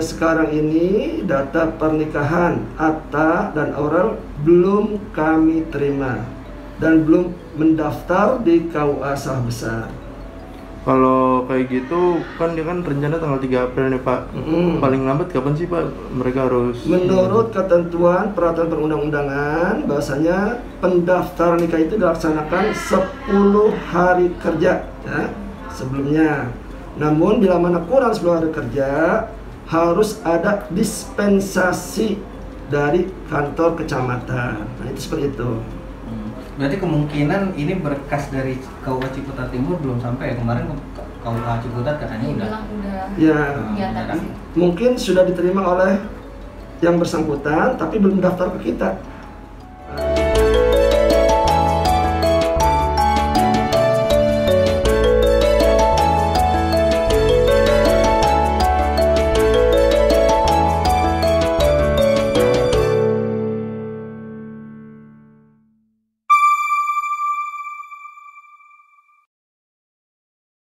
sekarang ini data pernikahan, akta dan oral belum kami terima dan belum mendaftar di KUA Sah Besar. Kalau kayak gitu kan dia kan rencana tanggal 3 April nih Pak. Paling lambat kapan sih Pak mereka harus? Menurut ketentuan peraturan perundang-undangan, bahwasanya pendaftaran nikah itu dilaksanakan 10 hari kerja ya, sebelumnya. Namun bila mana kurang 10 hari kerja, harus ada dispensasi dari kantor kecamatan. Nah, itu seperti itu. Berarti kemungkinan ini berkas dari KUA Ciputat Timur belum sampai ya, kemarin KUA Ciputat katanya udah. Ya, Iya, mungkin sudah diterima oleh yang bersangkutan tapi belum daftar ke kita.